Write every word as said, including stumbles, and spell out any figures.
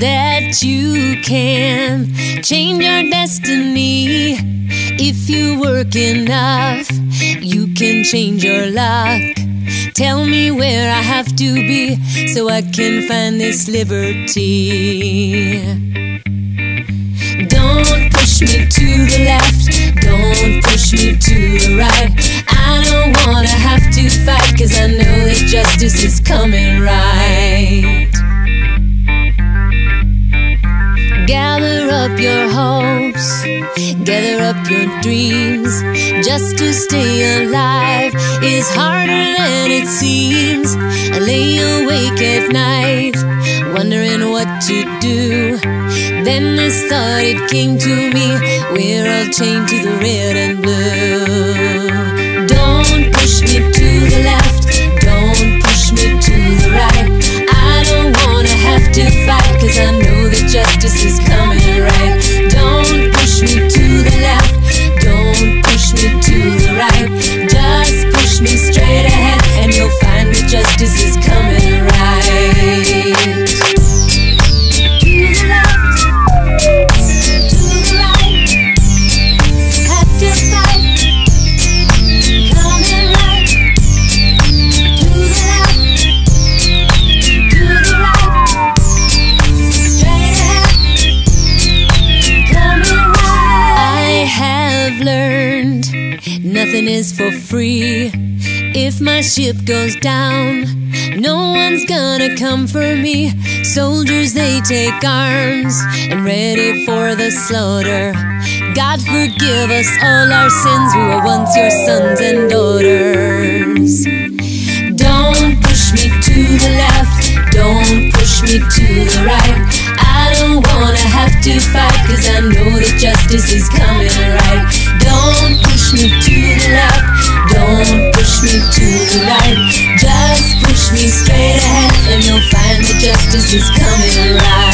that you can change your destiny. If you work enough, you can change your luck. Tell me where I have to be so I can find this liberty. Don't push me to the left, don't push me to the right. I don't wanna have to fight, cause I know that justice is coming right. Gather up your hopes, gather up your dreams. Just to stay alive is harder than it seems. I lay awake at night, wondering what to do. Then this thought, it came to me, we're all chained to the red and blue. Don't push me to the left, don't push me to the right. I don't wanna have to fight, cause I know that justice is coming right. Don't push me to the left, don't push me to the right. Just push me straight ahead and you'll find that justice is coming right. Nothing is for free. If my ship goes down, no one's gonna come for me. Soldiers, they take arms and ready for the slaughter. God forgive us all our sins, we were once your sons and daughters. Don't push me to the left, don't push me to the right. I don't wanna have to fight, cause I know that justice is coming right. Don't push me to the left, don't push me to the right. Just push me straight ahead and you'll find that justice is coming right.